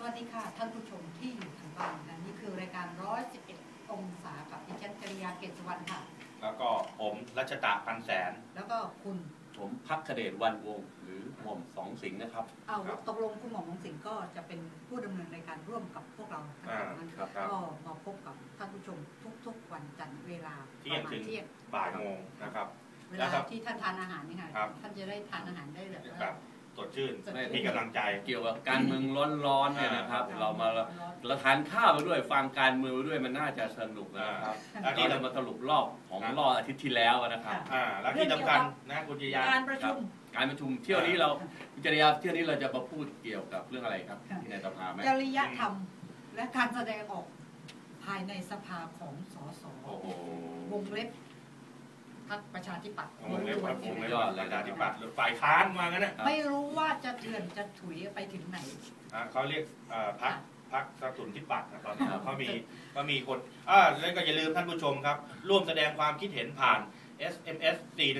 วัสดีค่ะท่านผู้ชมที่อยู่ทางบ้านนะนี่คือรายการ111องศากับดิฉันจริยาเกตสุวรรณค่ะแล้วก็ผมรัชตะพันแสนแล้วก็คุณผมภักเดชวันวงศ์หรือหม่อมสองสิงห์นะครับเอาตกลงคุณหม่อมสองสิงห์ก็จะเป็นผู้ดำเนินรายการร่วมกับพวกเราทั้งสองนั้นก็มาพบกับท่านผู้ชมทุกๆวันจันทร์เวลาเที่ยงถึงบ่ายโมงนะครับเวลาที่ท่านทานอาหารนี่ค่ะท่านจะได้ทานอาหารได้แบบสดชื่นมีกำลังใจเกี่ยวกับการเมืองร้อนๆเนี่ยนะครับเราทานข้าวไปด้วยฟังการเมืองไปด้วยมันน่าจะสนุกนะครับที่เรามาสรุปรอบของรอบอาทิตย์ที่แล้วนะครับแล้วที่สำคัญนะคุณจริยาการประชุมเที่ยวนี้เราคุณจริยาเที่ยวนี้เราจะมาพูดเกี่ยวกับเรื่องอะไรครับที่ในสภาไหมจริยธรรมและการแสดงออกภายในสภาของสสวงเล็บพรรคประชาธิปัตย์วงเล็บประชาธิปัตย์หรือฝ่ายค้านมางั้นไม่รู้ว่าจะเถื่อนจะถุยไปถึงไหนเขาเรียกพรรคสตุนธิปัตย์นะตอนนี้เขามีคนแล้วก็อย่าลืมท่านผู้ชมครับร่วมแสดงความคิดเห็นผ่าน SMS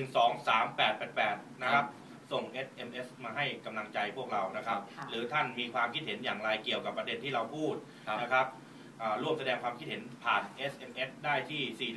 4123888นะครับส่ง SMS มาให้กำลังใจพวกเรานะครับหรือท่านมีความคิดเห็นอย่างไรเกี่ยวกับประเด็นที่เราพูดนะครับร่วมแสดงความคิดเห็นผ่าน SMS ได้ที่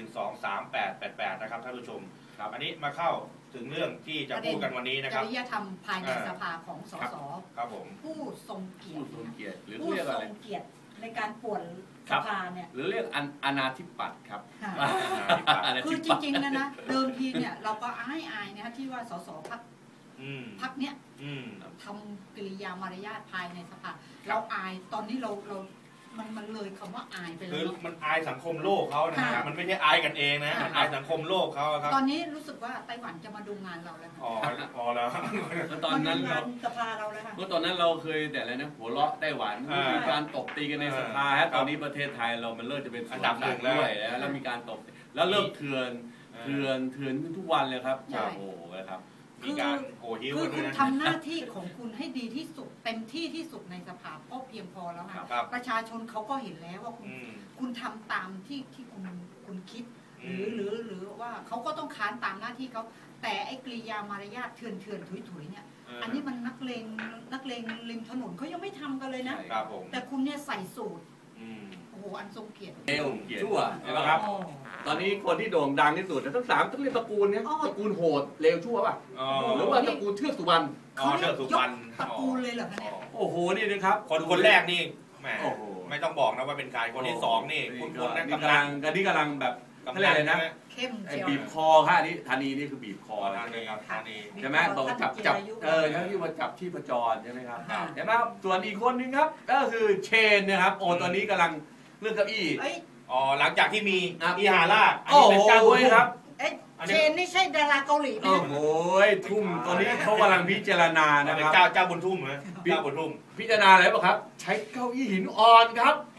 4123888นะครับท่านผู้ชมอันนี้มาเข้าถึงเรื่องที่จะพูดกันวันนี้นะครับจริยธรรมภายในสภาของสสครับผมผู้ทรงเกียรติหรือผู้ทรงเกียรติในการป่วนสภาเนี่ยหรือเรียกอนาธิปัตย์ครับคือจริงๆนะเดิมทีเนี่ยเราก็อายนะที่ว่าสสพรรคเนี้ยทำกิริยามารยาทภายในสภาเราอายตอนนี้เรามันเลยคำว่าอายไปแล้วคือมันอายสังคมโลกเขานะฮะมันไม่ใช่อายกันเองนะมันอายสังคมโลกเขาครับตอนนี้รู้สึกว่าไต้หวันจะมาดูงานเราแล้วอ๋อแล้วตอนนั้นเราสภาเราแล้วค่ะเมื่อตอนนั้นเราเคยแต่อะไรนะหัวเราะไต้หวันมีการตบตีกันในสภาฮะตอนนี้ประเทศไทยเรามันเริ่มจะเป็นอันดับหนึ่งด้วยแล้วมีการตบแล้วเริ่มเถื่อนทุกวันเลยครับโอ้โหนะครับมีการโหหิวคือคุณทำหน้าที่ของคุณให้ดีที่สุดเต็มที่ที่สุดในสภาก็เพียงพอแล้วค่ะประชาชนเขาก็เห็นแล้วว่าคุณทำตามที่คุณคิดหรือว่าเขาก็ต้องค้านตามหน้าที่เขาแต่ไอ้กริยามารยาทเถื่อนถุยเนี่ยอันนี้มันนักเลงริมถนนเขายังไม่ทำกันเลยนะแต่คุณเนี่ยใส่สูตรโอ้โหอันทรงเกียรติเลวชั่วใช่ไหมครับตอนนี้คนที่โด่งดังที่สุดทั้ง3ต้องเรียกตระกูลเนี่ยตระกูลโหดเลวชั่วป่ะหรือว่าตระกูลเทือกสุวรรณเทือกสุวรรณตระกูลเลยเหรอคะเนี่ยโอ้โหนี่นะครับคนแรกนี่แหมไม่ต้องบอกนะว่าเป็นใครคนที่2นี่คุณนั่นกำลังแบบอะไรนะเข้มบีบคอค่ะนี่ธานีนี่คือบีบคอนะครับธานีใช่ไหมต้องจับที่มาจับที่ประจรใช่ไหมครับเห็นไหมส่วนอีกคนนึงครับก็คือเชนนะครับโอ้ตอนนี้กำลังเรื่องเก้าอี้หลังจากที่มีอีฮาร่าอันนี้เป็นเจ้าบุญครับเชนนี่ใช่ดาราเกาหลีไหมโอ้ยทุ่มตอนนี้เขากำลังพิจารณานะครับเจ้าบุญทุ่มนะเจ้าบุญทุ่มพิจารณาอะไรบ้างครับใช้เก้าอี้หินอ่อนครับ